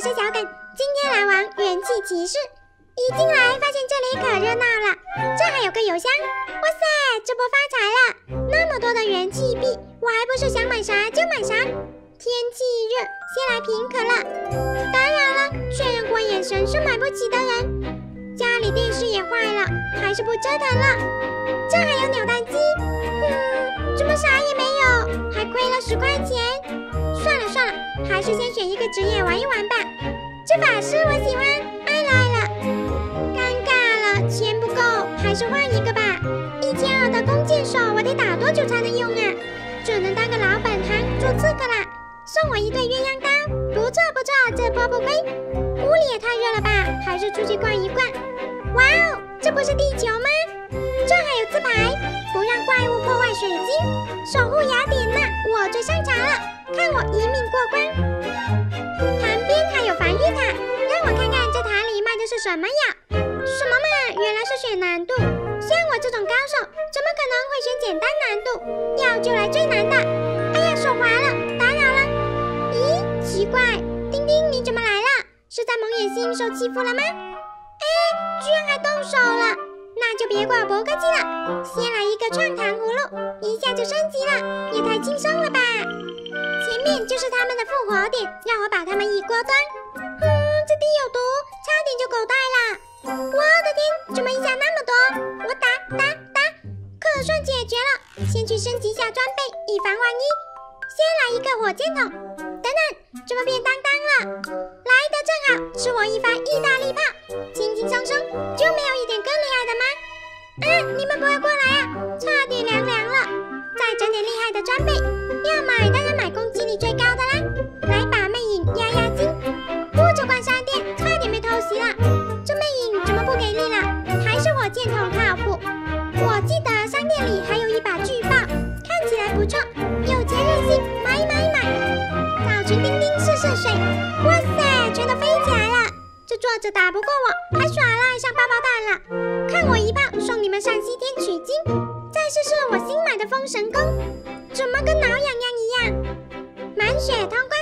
是小耿，今天来玩元气骑士。一进来发现这里可热闹了，这还有个邮箱，哇塞，这波发财了！那么多的元气币，我还不是想买啥就买啥。天气热，先来瓶可乐。当然了，确认过眼神是买不起的人。家里电视也坏了，还是不折腾了。这还有扭蛋机，怎么啥也没有，还亏了10块钱。算了算了，还是先选一个职业玩一玩吧。这法师我喜欢，爱了爱了。尴尬了，钱不够，还是换一个吧。1200的弓箭手，我得打多久才能用啊？只能当个老本行做刺客啦。送我一对鸳鸯刀，不错不错，这波不亏。屋里也太热了吧，还是出去逛一逛。哇哦，这不是地球吗？这还有字牌，不让怪物破坏水晶，守护雅典娜，我最擅长了。看我一命过关。旁边还有防御塔，让我看看这塔里卖的是什么药。什么嘛，原来是选难度。像我这种高手，怎么可能会选简单难度？要就来最难的。哎呀，手滑了，打扰了。咦，奇怪，丁丁你怎么来了？是在蒙眼星受欺负了吗？哎，居然还动手了，那就别怪我不客气了。先来一个创糖葫芦，一下就升级了，也太轻松了吧！前面就是他们的复活点，让我把他们一锅端。这地有毒，差点就狗带了。我的天，怎么一下那么多？我打，可算解决了。先去升级一下装备，以防万一。先来一个火箭筒。等等，怎么变当当了？来的正好，吃我一发意大利炮，轻轻松松，就没有一点更厉害的吗？你们不要过来啊，差点凉了。再整点厉害的装备，要买当然买攻击力最高的啦。来把魅影压压惊，不走逛商店，差点被偷袭了。这魅影怎么不给力了？还是火箭筒靠谱。我记得商店里还有一把巨豹，看起来不错，有钱任性，买。找群丁丁试水，哇塞，全都飞起来了。这作者打不过我，还耍赖上爆弹了。看我一炮送你们上西天取经。再试试我新买的封神弓，怎么跟挠痒痒一样？满血通过。